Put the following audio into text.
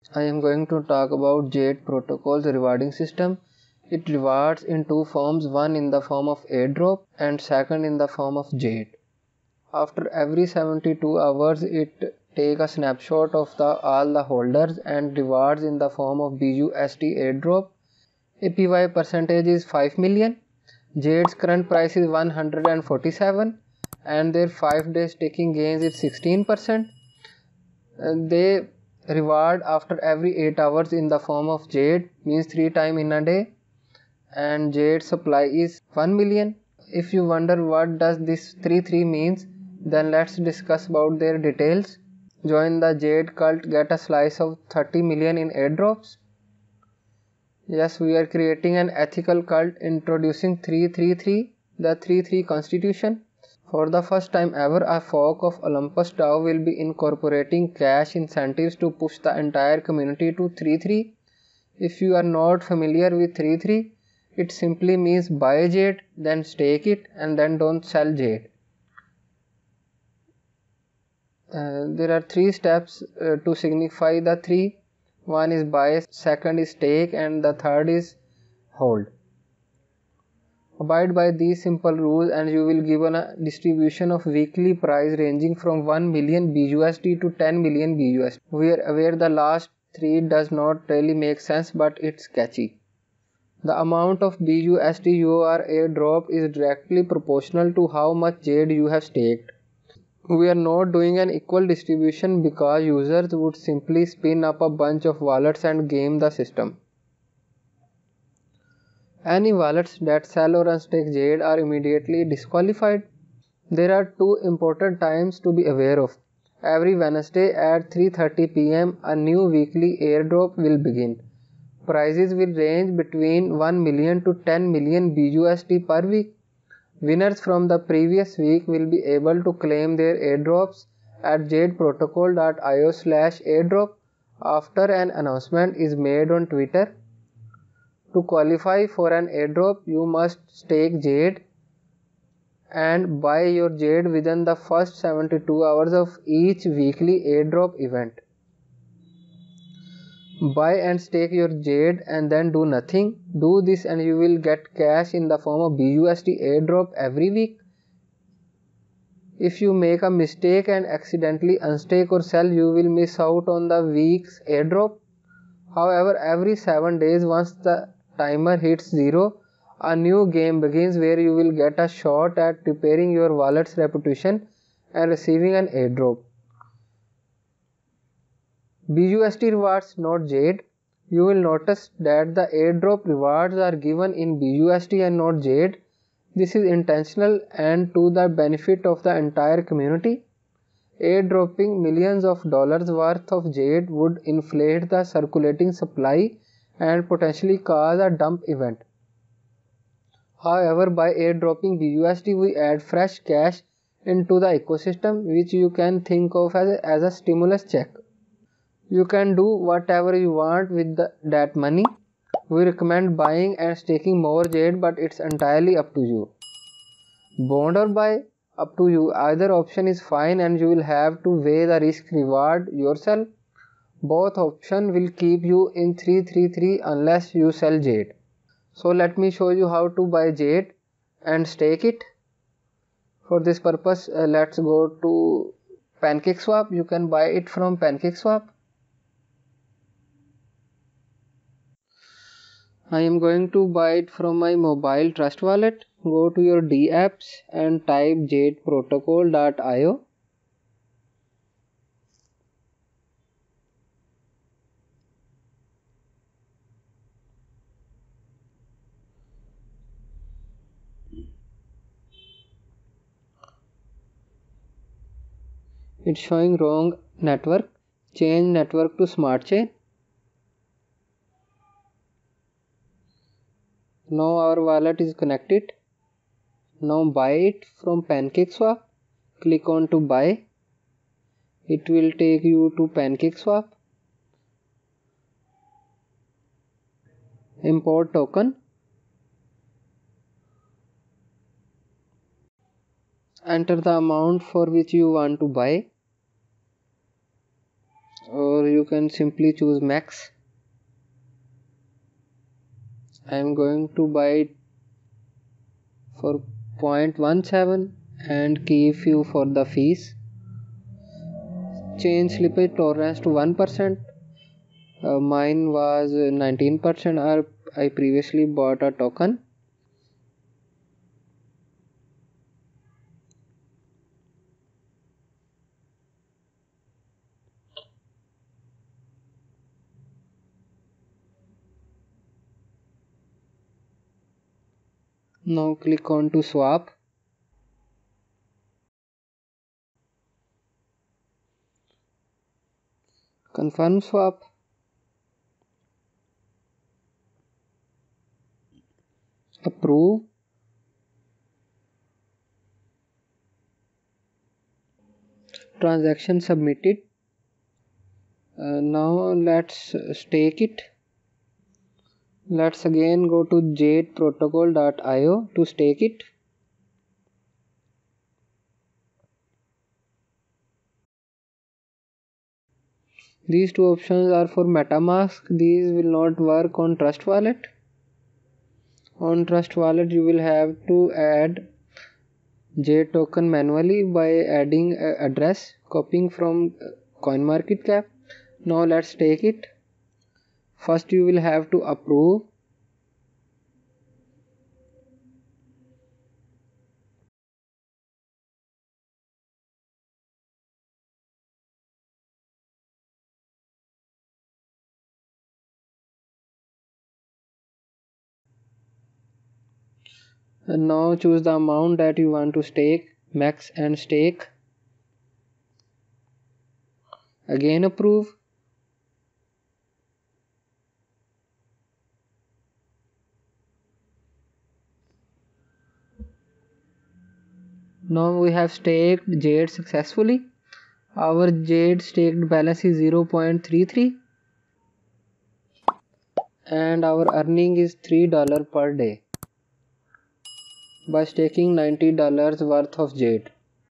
I am going to talk about Jade Protocol's rewarding system. It rewards in two forms, one in the form of airdrop and second in the form of Jade. After every 72 hours, it takes a snapshot of all the holders and rewards in the form of BUSD airdrop. APY percentage is 5 million. Jade's current price is 147 and their 5-day staking gains is 16%. They reward after every 8 hours in the form of Jade, means 3 times in a day, and Jade supply is 1 million. If you wonder what does this 33 means, then let's discuss about their details. Join the Jade cult, get a slice of 30 million in airdrops. Yes, we are creating an ethical cult introducing 333, the 33 constitution. For the first time ever, a fork of Olympus DAO will be incorporating cash incentives to push the entire community to 3-3. If you are not familiar with 3-3, it simply means buy Jade, then stake it, and then don't sell Jade. There are 3 steps to signify the 3. One is buy, second is stake, and the third is hold. Abide by these simple rules and you will given a distribution of weekly price ranging from 1 million BUSD to 10 million BUSD. We are aware the last 3 does not really make sense, but it's catchy. The amount of BUSD you are airdrop is directly proportional to how much Jade you have staked. We are not doing an equal distribution because users would simply spin up a bunch of wallets and game the system. Any wallets that sell or unstake Jade are immediately disqualified. There are 2 important times to be aware of. Every Wednesday at 3:30 PM, a new weekly airdrop will begin. Prices will range between 1 million to 10 million BUSD per week. Winners from the previous week will be able to claim their airdrops at jadeprotocol.io/airdrop after an announcement is made on Twitter. To qualify for an airdrop, you must stake Jade and buy your Jade within the first 72 hours of each weekly airdrop event. Buy and stake your Jade and then do nothing. Do this and you will get cash in the form of BUSD airdrop every week. If you make a mistake and accidentally unstake or sell, you will miss out on the week's airdrop. However, every 7 days, once the timer hits 0, a new game begins where you will get a shot at repairing your wallet's reputation and receiving an airdrop. BUSD rewards, not Jade. You will notice that the airdrop rewards are given in BUSD and not Jade. This is intentional and to the benefit of the entire community. Airdropping millions of dollars worth of Jade would inflate the circulating supply and potentially cause a dump event. However, by airdropping BUSD, we add fresh cash into the ecosystem, which you can think of as a stimulus check. You can do whatever you want with that money. We recommend buying and staking more Jade, but it's entirely up to you. Bond or buy? Up to you. Either option is fine and you will have to weigh the risk reward yourself. Both options will keep you in 333 unless you sell Jade. So let me show you how to buy Jade and stake it. For this purpose, let's go to PancakeSwap. You can buy it from PancakeSwap. I am going to buy it from my mobile trust wallet. Go to your dApps and type jadeprotocol.io. It's showing wrong network. Change network to Smart Chain. Now our wallet is connected. Now buy it from PancakeSwap. Click on to buy. It will take you to PancakeSwap. Import token. Enter the amount for which you want to buy. or you can simply choose max. I am going to buy it for 0.17 and keep few for the fees. Change slippage tolerance to 1%. Mine was 19%, or I previously bought a token. Now click on to swap. Confirm swap. Approve. Transaction submitted. Now let's stake it. Let's again go to jadeprotocol.io to stake it. These two options are for MetaMask. These will not work on Trust Wallet. On Trust Wallet you will have to add Jade token manually by adding address, copying from CoinMarketCap. Now let's take it. First you will have to approve. And now choose the amount that you want to stake, max and stake. Again approve. Now we have staked Jade successfully. Our Jade staked balance is 0.33 and our earning is $3 per day by staking $90 worth of Jade.